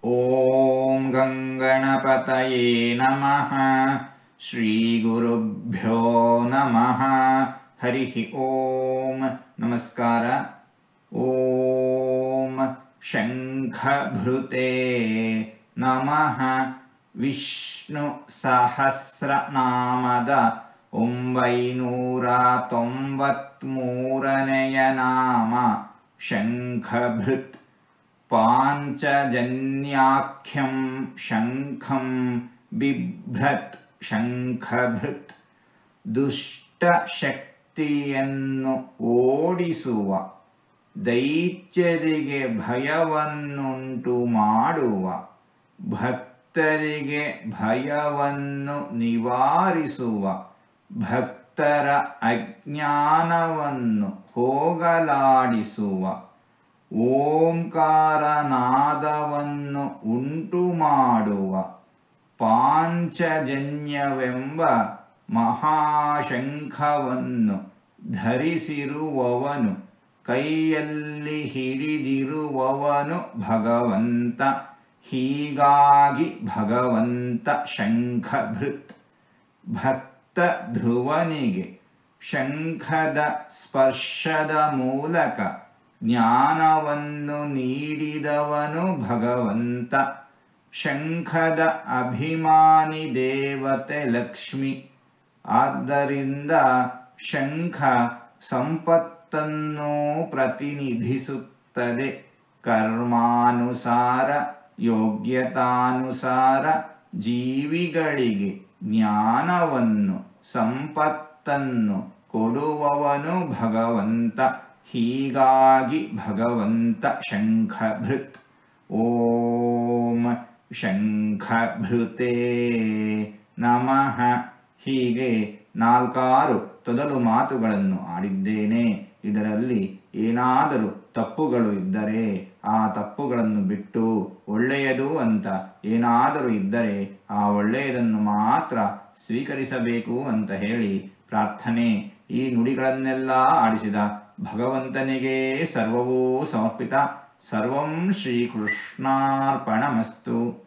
ಓಂ ಗಂಗಣಪತಯೇ ನಮಃ. ಶ್ರೀ ಗುರುಭ್ಯೋ ನಮಃ. ಹರಿ ಓಂ. ನಮಸ್ಕಾರ. ಓಂ ಶಂಖಭೃತೆ ನಮಃ. ವಿಷ್ಣು ಸಹಸ್ರನಾಮದ 993ನೆಯ ನಾಮ ಶಂಖಭೃತ್. ಪಾಂಚಜನ್ಯಾಖ್ಯಂ ಶಂಖಂ ಬಿಭ್ರತ್. ಶಂಖಭೃತ್ ದುಷ್ಟಶಕ್ತಿಯನ್ನು ಓಡಿಸುವ, ದೈತ್ಯರಿಗೆ ಭಯವನ್ನುಂಟು ಮಾಡುವ, ಭಕ್ತರಿಗೆ ಭಯವನ್ನು ನಿವಾರಿಸುವ, ಭಕ್ತರ ಅಜ್ಞಾನವನ್ನು ಹೋಗಲಾಡಿಸುವ, ಓಂಕಾರನಾದವನ್ನು ಉಂಟು ಮಾಡುವ, ಪಾಂಚಜನ್ಯವೆಂಬ ಮಹಾಶಂಖವನ್ನು ಧರಿಸಿರುವವನು, ಕೈಯಲ್ಲಿ ಹಿಡಿದಿರುವವನು ಭಗವಂತ. ಹೀಗಾಗಿ ಭಗವಂತ ಶಂಖಭೃತ್. ಭಕ್ತ ಧ್ರುವನಿಗೆ ಶಂಖದ ಸ್ಪರ್ಶದ ಮೂಲಕ ಜ್ಞಾನವನ್ನು ನೀಡಿದವನು ಭಗವಂತ. ಶಂಖದ ಅಭಿಮಾನಿ ದೇವತೆ ಲಕ್ಷ್ಮಿ. ಆದ್ದರಿಂದ ಶಂಖ ಸಂಪತ್ತನ್ನು ಪ್ರತಿನಿಧಿಸುತ್ತದೆ. ಕರ್ಮಾನುಸಾರ, ಯೋಗ್ಯತಾನುಸಾರ ಜೀವಿಗಳಿಗೆ ಜ್ಞಾನವನ್ನು, ಸಂಪತ್ತನ್ನು ಕೊಡುವವನು ಭಗವಂತ. ಹೀಗಾಗಿ ಭಗವಂತ ಶಂಖಭೃತ್. ಓಂ ಶಂಖಭೃತೆ ನಮಃ. ಹೀಗೆ 4 ತೊದಲು ಮಾತುಗಳನ್ನು ಆಡಿದ್ದೇನೆ. ಇದರಲ್ಲಿ ಏನಾದರೂ ತಪ್ಪುಗಳು ಇದ್ದರೆ ಆ ತಪ್ಪುಗಳನ್ನು ಬಿಟ್ಟು ಒಳ್ಳೆಯದು ಅಂತ ಏನಾದರೂ ಇದ್ದರೆ ಆ ಒಳ್ಳೆಯದನ್ನು ಮಾತ್ರ ಸ್ವೀಕರಿಸಬೇಕು ಅಂತ ಹೇಳಿ ಪ್ರಾರ್ಥನೆ. ಈ ನುಡಿಗಳನ್ನೆಲ್ಲ ಆಡಿಸಿದ ಭಗವಂತನಿಗೆ ಸರ್ವವೂ ಸಮರ್ಪಿತ. ಸರ್ವಂ ಶ್ರೀಕೃಷ್ಣಾರ್ಪಣಮಸ್ತು.